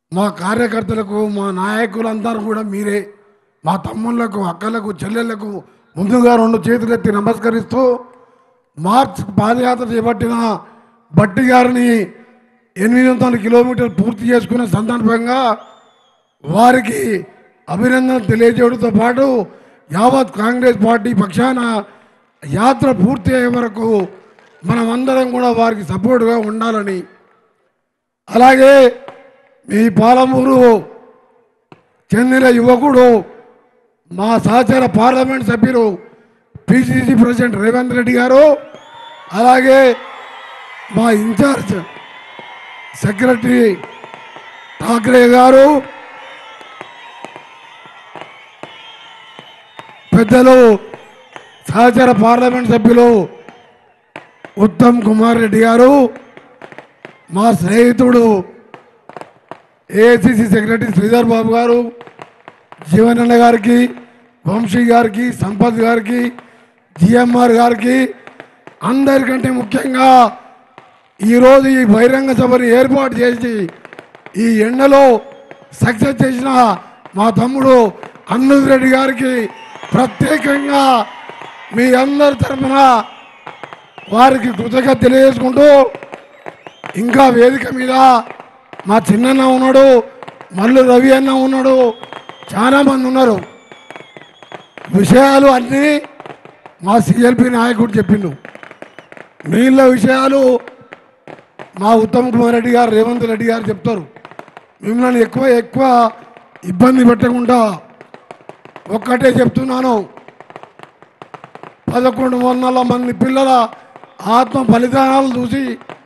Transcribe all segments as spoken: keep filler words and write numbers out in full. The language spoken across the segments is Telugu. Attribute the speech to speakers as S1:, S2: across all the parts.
S1: మా కార్యకర్తలకు మా నాయకులందరూ కూడా మీరే మా తమ్ముళ్లకు అక్కలకు చెల్లెళ్లకు ముందుగా రెండు చేతులెత్తి నమస్కరిస్తూ మార్చ్ పాదయాత్ర చేపట్టిన బట్టి గారిని ఎనిమిది వందల కిలోమీటర్లు పూర్తి చేసుకున్న సందర్భంగా వారికి అభినందన తెలియజేయడంతో పాటు యావత్ కాంగ్రెస్ పార్టీ పక్షాన యాత్ర పూర్తి అయ్యే వరకు మనమందరం కూడా వారికి సపోర్ట్గా ఉండాలని, అలాగే మీ పాలమూరు చెందిన యువకుడు మా సహచర పార్లమెంట్ సభ్యులు పిసిసి ప్రెసిడెంట్ రేవంత్ రెడ్డి గారు, అలాగే మా ఇన్ఛార్జ్ సెక్రటరీ ఠాక్రే గారు, పెద్దలు సహచర పార్లమెంట్ సభ్యులు ఉత్తమ్ కుమార్ రెడ్డి గారు, మా స్నేహితుడు ఏఐసిసి సెక్రటరీ శ్రీధర్ బాబు గారు, జీవనన్న గారికి, వంశీ గారికి, సంపత్ గారికి, జిఎంఆర్ గారికి, అందరికంటే ముఖ్యంగా ఈరోజు ఈ బహిరంగ సభని ఏర్పాటు చేసి ఈ ఎండలో సక్సెస్ చేసిన మా తమ్ముడు అన్నూజ్ రెడ్డి గారికి ప్రత్యేకంగా మీ అందరి తరఫున వారికి కృతజ్ఞత తెలియజేసుకుంటూ, ఇంకా వేదిక మీద మా చిన్నన్న ఉన్నాడు, మల్లు రవి అన్న ఉన్నాడు, చాలామంది ఉన్నారు. విషయాలు అన్నీ మా సిఎల్పి నాయకుడు చెప్పిండు. నీళ్ళ విషయాలు మా ఉత్తమ్ కుమార్ రెడ్డి గారు, రేవంత్ రెడ్డి గారు చెప్తారు. మిమ్మల్ని ఎక్కువ ఎక్కువ ఇబ్బంది పెట్టకుండా ఒక్కటే చెప్తున్నాను, పదకొండు వందల మంది పిల్లల ఆత్మ బలిదానాలు చూసి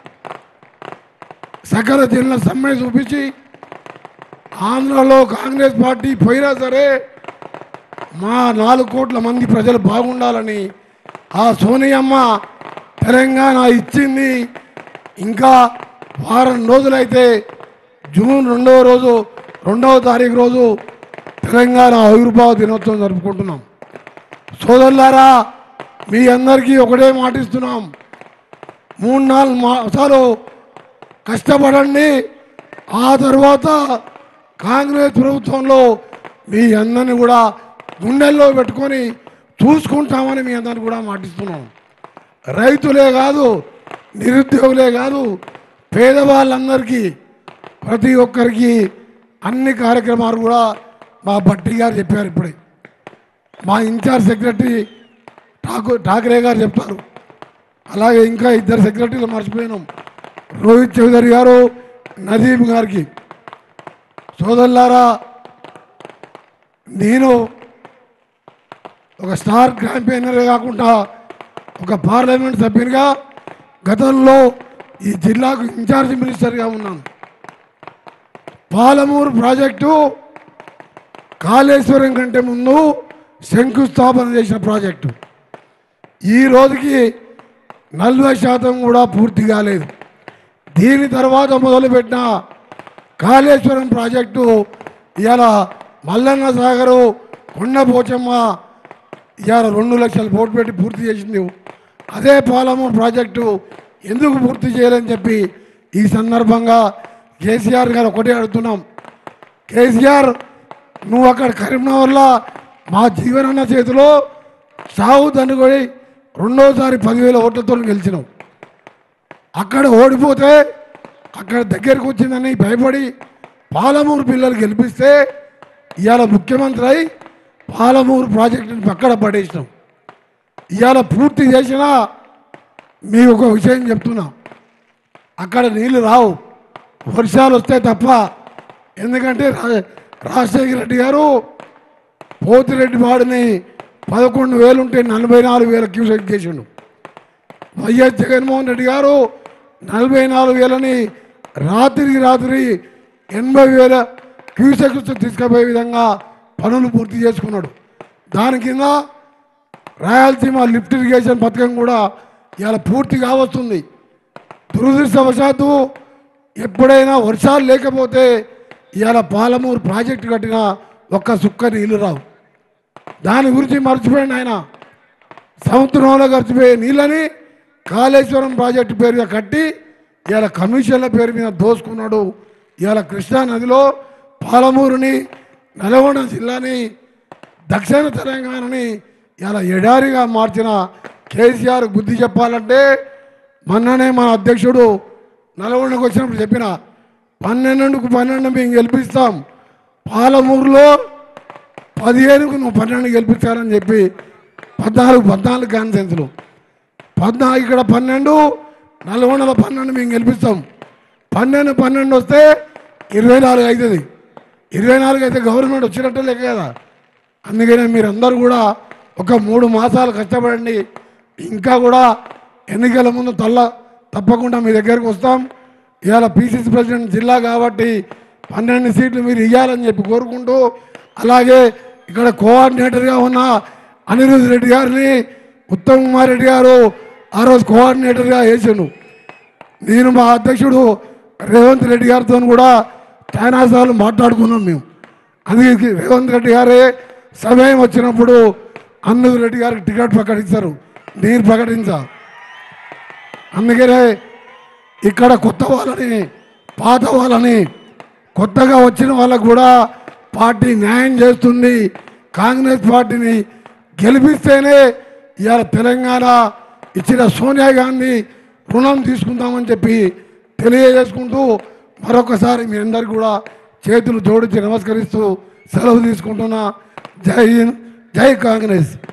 S1: సకల జిల్లా సమ్మె చూపించి ఆంధ్రలో కాంగ్రెస్ పార్టీ పోయినా సరే మా నాలుగు కోట్ల మంది ప్రజలు బాగుండాలని ఆ సోనియమ్మ తెలంగాణ ఇచ్చింది. ఇంకా వారం రోజులైతే జూన్ రెండవ రోజు రెండవ తారీఖు రోజు తెలంగాణ ఆవిర్భావ దినోత్సవం జరుపుకుంటున్నాం. సోదరులారా, మీ అందరికీ ఒకటే మాటిస్తున్నాం, మూడు నాలుగు మాసాలు కష్టపడండి. ఆ తర్వాత కాంగ్రెస్ ప్రభుత్వంలో మీ అందరిని కూడా గుండెల్లో పెట్టుకొని చూసుకుంటామని మీ అందరిని కూడా మాటిస్తున్నాం. రైతులే కాదు, నిరుద్యోగులే కాదు, పేదవాళ్ళందరికీ ప్రతి ఒక్కరికి అన్ని కార్యక్రమాలు కూడా మా భట్టి గారు చెప్పారు. ఇప్పుడే మా ఇన్ఛార్జ్ సెక్రటరీ ఠాకూర్ ఠాకరే గారు చెప్తారు. అలాగే ఇంకా ఇద్దరు సెక్రటరీలు మర్చిపోయినాం, రోహిత్ చౌదరి గారు, నదీం గారికి. సోదరులారా, నేను ఒక స్టార్ క్యాంపెయినర్ కాకుండా ఒక పార్లమెంట్ సభ్యునిగా గతంలో ఈ జిల్లాకు ఇన్ఛార్జ్ మినిస్టర్గా ఉన్నాను. పాలమూరు ప్రాజెక్టు కాళేశ్వరం కంటే ముందు శంకుస్థాపన చేసిన ప్రాజెక్టు ఈ రోజుకి నలభై శాతం కూడా పూర్తి కాలేదు. దీని తర్వాత మొదలుపెట్టిన కాళేశ్వరం ప్రాజెక్టు ఇవాళ మల్లన్న సాగరు, కొండపోచమ్మ ఇవాళ రెండు లక్షల కోట్లు పెట్టి పూర్తి చేసింది. అదే పాలమూరు ప్రాజెక్టు ఎందుకు పూర్తి చేయాలని చెప్పి ఈ సందర్భంగా కేసీఆర్ గారు ఒకటే అడుగుతున్నాం. కేసీఆర్, నువ్వు అక్కడ కరీంనగర్లో మా జీవనన్న చేతిలో సాగు దండుకొని రెండోసారి పదివేల ఓట్లతో గెలిచినావు. అక్కడ ఓడిపోతే అక్కడ దగ్గరికి వచ్చిందని భయపడి పాలమూరు పిల్లలు గెలిపిస్తే ఇవాళ ముఖ్యమంత్రి అయి పాలమూరు ప్రాజెక్టుని పక్కన పడేసినాం. ఇవాళ పూర్తి చేసినా మీకు ఒక విషయం చెప్తున్నా, అక్కడ నీళ్ళు రావు, వర్షాలు వస్తే తప్ప. ఎందుకంటే రాజశేఖర రెడ్డి గారు పోతిరెడ్డి వాడిని పదకొండు వేలు ఉంటే నలభై నాలుగు వేల క్యూసెక్ చేసిండు. వైఎస్ జగన్మోహన్ రెడ్డి గారు నలభై నాలుగు వేలని రాత్రికి రాత్రి ఎనభై వేల క్యూసెక్స్ తీసుకుపోయే విధంగా పనులు పూర్తి చేసుకున్నాడు. దాని కింద రాయలసీమ లిఫ్ట్ ఇరిగేషన్ పథకం కూడా ఇవాళ పూర్తి కావస్తుంది. దురదృష్టవశాత్తు ఎప్పుడైనా వర్షాలు లేకపోతే ఇవాళ పాలమూరు ప్రాజెక్టు కట్టిన ఒక్క సుక్క నీళ్ళు రావు. దాని గురించి మర్చిపోయింది ఆయన. సముద్రంలో గడిచిపోయే నీళ్ళని కాళేశ్వరం ప్రాజెక్టు పేరు మీద కట్టి ఇలా కమిషన్ల పేరు మీద దోసుకున్నాడు. ఇవాళ కృష్ణా నదిలో పాలమూరుని నల్గొండ జిల్లాని దక్షిణ తెలంగాణని ఇలా ఎడారిగా మార్చిన కేసీఆర్ బుద్ధి చెప్పాలంటే మొన్ననే మన అధ్యక్షుడు నల్గొండకు వచ్చినప్పుడు చెప్పిన పన్నెండుకు పన్నెండు మేము గెలిపిస్తాం, పాలమూరులో పదిహేనుకు నువ్వు పన్నెండు గెలిపించాలని చెప్పి పద్నాలుగు పద్నాలుగు కాన్సెన్స్లు పద్నాలుగు ఇక్కడ పన్నెండు నల్గొండలో పన్నెండు మేము గెలిపిస్తాం. పన్నెండు పన్నెండు వస్తే ఇరవై నాలుగు అవుతుంది. ఇరవై నాలుగు అయితే గవర్నమెంట్ వచ్చినట్టు లెక్క కదా. అందుకనే మీరందరూ కూడా ఒక మూడు మాసాలు కష్టపడండి. ఇంకా కూడా ఎన్నికల ముందు తల్ల తప్పకుండా మీ దగ్గరికి వస్తాం. ఇవాళ పీసీసీ ప్రెసిడెంట్ జిల్లా కాబట్టి పన్నెండు సీట్లు మీరు ఇవ్వాలని చెప్పి కోరుకుంటూ, అలాగే ఇక్కడ కోఆర్డినేటర్గా ఉన్న అనిరుద్ రెడ్డి గారిని ఉత్తమ్ కుమార్ రెడ్డి గారు ఆ రోజు కోఆర్డినేటర్గా వేసాను. నేను మా అధ్యక్షుడు రేవంత్ రెడ్డి గారితో కూడా చాలా సార్లు మాట్లాడుకున్నాం మేము. అందుకే రేవంత్ రెడ్డి గారే సమయం వచ్చినప్పుడు అనిరుద్ రెడ్డి గారికి టికెట్ ప్రకటించారు, నేను ప్రకటించా. అందుకనే ఇక్కడ కొత్త వాళ్ళని పాత వాళ్ళని కొత్తగా వచ్చిన వాళ్ళకు కూడా పార్టీ న్యాయం చేస్తుంది. కాంగ్రెస్ పార్టీని గెలిపిస్తేనే ఇవాళ తెలంగాణ ఇచ్చిన సోనియా గాంధీ రుణం తీసుకుందామని చెప్పి తెలియజేసుకుంటూ మరొకసారి మీ అందరికీ కూడా చేతులు జోడించి నమస్కరిస్తూ సెలవు తీసుకుంటున్నా. జై హింద్, జై కాంగ్రెస్.